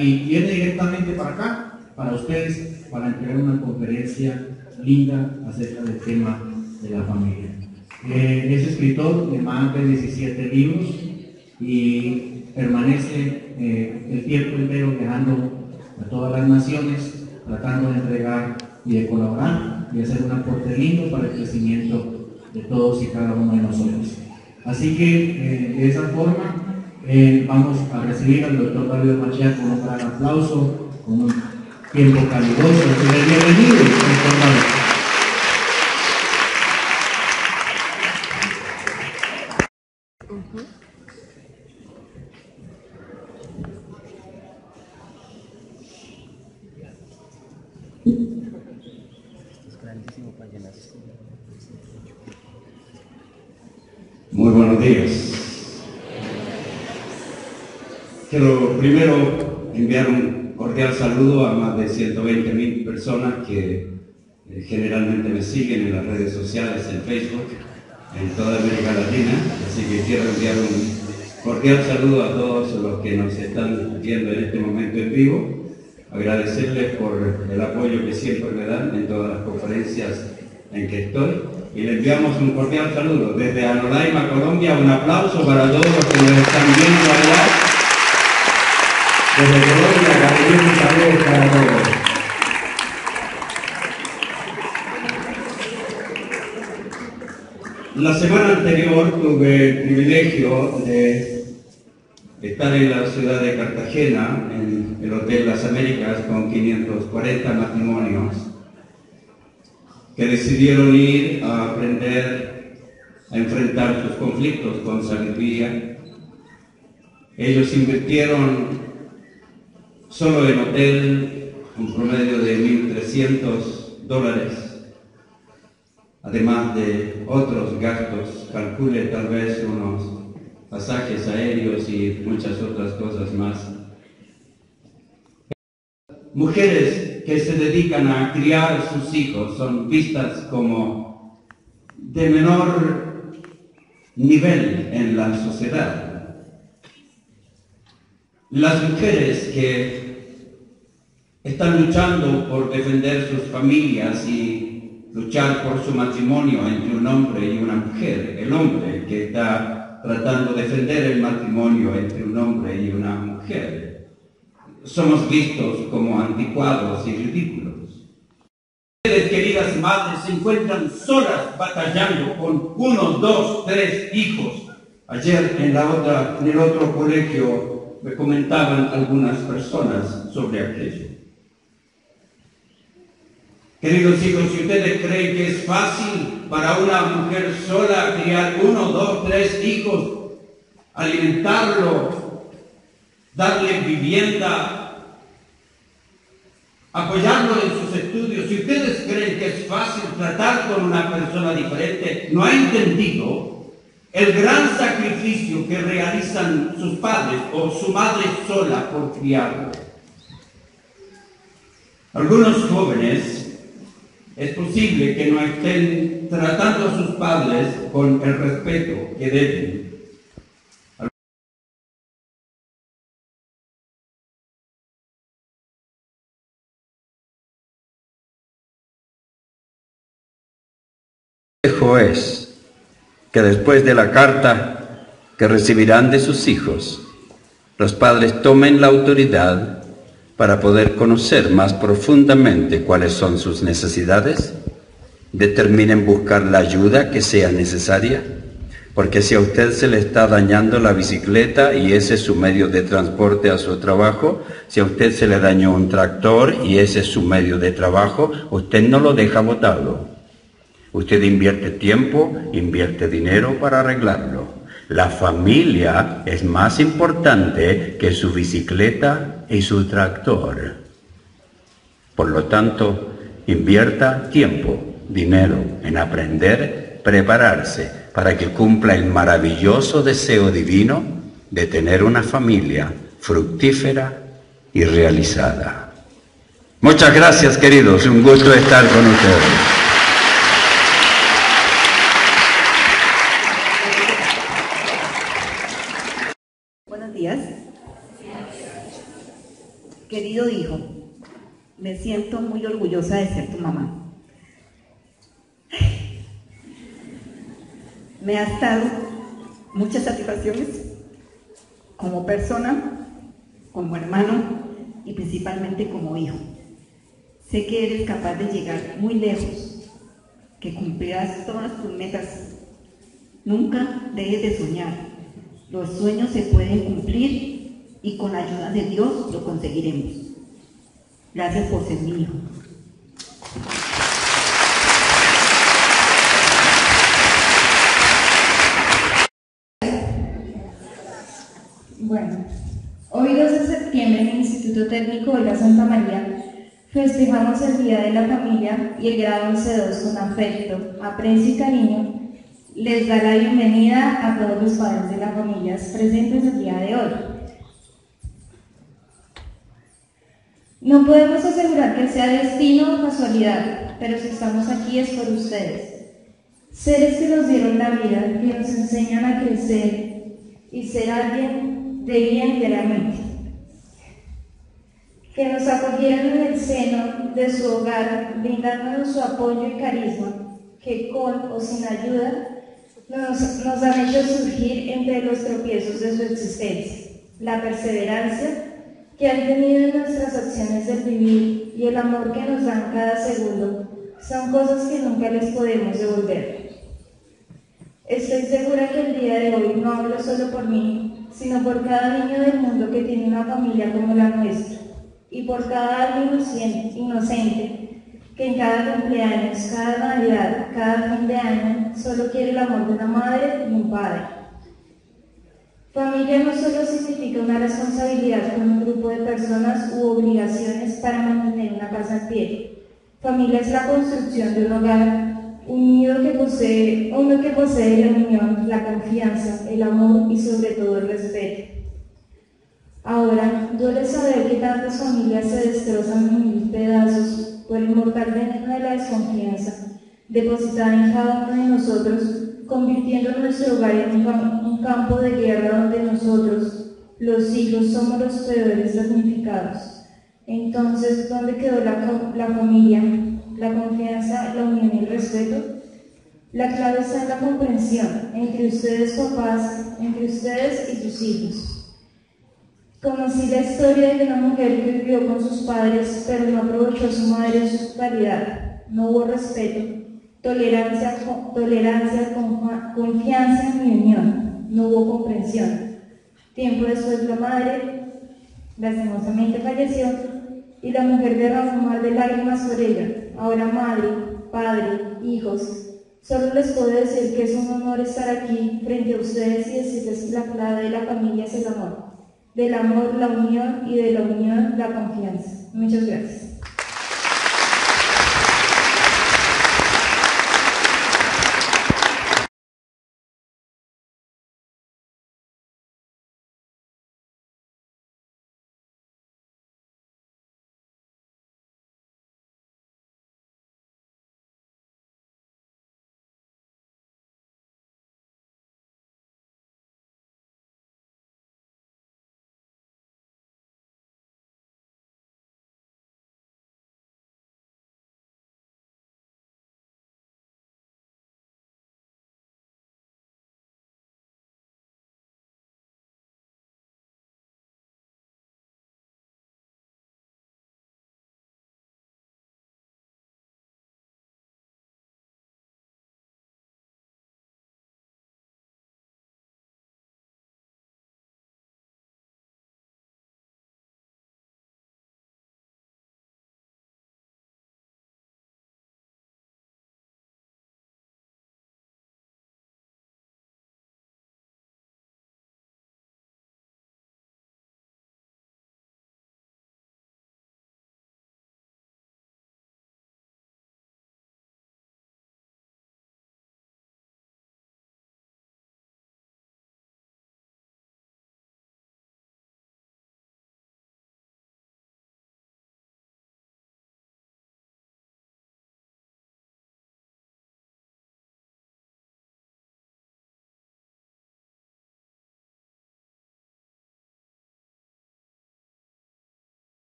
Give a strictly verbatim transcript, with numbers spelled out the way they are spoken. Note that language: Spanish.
y viene directamente para acá, para ustedes, para entregar una conferencia linda acerca del tema de la familia. Eh, es escritor de más de diecisiete libros y permanece eh, el tiempo entero viajando a todas las naciones, tratando de entregar y de colaborar y hacer un aporte lindo para el crecimiento de todos y cada uno de nosotros. Así que eh, de esa forma eh, vamos a recibir al doctor David Machia con un gran aplauso, con un tiempo caluroso. Bienvenido, doctor David. Muy buenos días. Quiero primero enviar un cordial saludo a más de ciento veinte mil personas que eh, generalmente me siguen en las redes sociales, en Facebook, en toda América Latina. Así que quiero enviar un cordial saludo a todos los que nos están viendo en este momento en vivo. Agradecerles por el apoyo que siempre me dan en todas las conferencias en que estoy. Y le enviamos un cordial saludo desde Anolaima, Colombia. Un aplauso para todos los que nos están viendo allá. Desde Colombia, cariñosos saludos para todos. La semana anterior tuve el privilegio de estar en la ciudad de Cartagena, en el Hotel Las Américas, con quinientos cuarenta matrimonios que decidieron ir a aprender a enfrentar sus conflictos con sabiduría. Ellos invirtieron solo en hotel un promedio de mil trescientos dólares, además de otros gastos. Calcule tal vez unos pasajes aéreos y muchas otras cosas más. Mujeres que se dedican a criar a sus hijos son vistas como de menor nivel en la sociedad. Las mujeres que están luchando por defender sus familias y luchar por su matrimonio entre un hombre y una mujer, el hombre que está tratando de defender el matrimonio entre un hombre y una mujer, somos vistos como anticuados y ridículos. Ustedes, queridas madres, se encuentran solas batallando con uno, dos, tres hijos. Ayer en, la otra, en el otro colegio me comentaban algunas personas sobre aquello. Queridos hijos, si ustedes creen que es fácil para una mujer sola criar uno, dos, tres hijos, alimentarlo, darle vivienda, apoyarlo en sus estudios, si ustedes creen que es fácil tratar con una persona diferente, no ha entendido el gran sacrificio que realizan sus padres o su madre sola por criarlo. Algunos jóvenes es posible que no estén tratando a sus padres con el respeto que deben. Es que después de la carta que recibirán de sus hijos, los padres tomen la autoridad para poder conocer más profundamente cuáles son sus necesidades, determinen buscar la ayuda que sea necesaria, porque si a usted se le está dañando la bicicleta y ese es su medio de transporte a su trabajo, si a usted se le dañó un tractor y ese es su medio de trabajo, usted no lo deja botarlo. Usted invierte tiempo, invierte dinero para arreglarlo. La familia es más importante que su bicicleta y su tractor. Por lo tanto, invierta tiempo, dinero en aprender, prepararse para que cumpla el maravilloso deseo divino de tener una familia fructífera y realizada. Muchas gracias, queridos. Un gusto estar con ustedes. Querido hijo, me siento muy orgullosa de ser tu mamá. Me has dado muchas satisfacciones como persona, como hermano y principalmente como hijo. Sé que eres capaz de llegar muy lejos, que cumplirás todas tus metas. Nunca dejes de soñar. Los sueños se pueden cumplir y con la ayuda de Dios lo conseguiremos. Gracias por ser mi hijo. Bueno, hoy dos de septiembre en el Instituto Técnico de la Santa María festejamos el Día de la Familia y el grado once dos con afecto, aprecio y cariño les da la bienvenida a todos los padres de las familias presentes el día de hoy. No podemos asegurar que sea destino o casualidad, pero si estamos aquí es por ustedes. Seres que nos dieron la vida, que nos enseñan a crecer y ser alguien de bien diariamente. Que nos acogieron en el seno de su hogar, brindándonos su apoyo y carisma, que con o sin ayuda nos, nos han hecho surgir entre los tropiezos de su existencia. La perseverancia que han tenido en nuestras acciones del vivir y el amor que nos dan cada segundo son cosas que nunca les podemos devolver. Estoy segura que el día de hoy no hablo solo por mí, sino por cada niño del mundo que tiene una familia como la nuestra, y por cada alma inocente, inocente que en cada cumpleaños, cada Navidad, cada fin de año, solo quiere el amor de una madre y un padre. Familia no solo significa una responsabilidad con un grupo de personas u obligaciones para mantener una casa en pie. Familia es la construcción de un hogar, un nido que posee, uno que posee la unión, la confianza, el amor y sobre todo el respeto. Ahora, duele saber que tantas familias se destrozan en mil pedazos por el mortal veneno de la desconfianza, depositada en cada uno de nosotros, convirtiendo nuestro hogar en un, un campo de guerra donde nosotros, los hijos, somos los peores damnificados. Entonces, ¿dónde quedó la, la familia, la confianza, la unión y el respeto? La clave está en la comprensión entre ustedes papás, entre ustedes y sus hijos. Conocí la historia de una mujer que vivió con sus padres, pero no aprovechó a su madre en su totalidad. No hubo respeto, tolerancia, tolerancia, confianza ni unión. No hubo comprensión. Tiempo después la madre, lastimosamente, falleció y la mujer derramó un mar de lágrimas por ella. Ahora madre, padre, hijos, solo les puedo decir que es un honor estar aquí frente a ustedes y decirles que la clave de la familia es el amor. Del amor, la unión y de la unión, la confianza. Muchas gracias.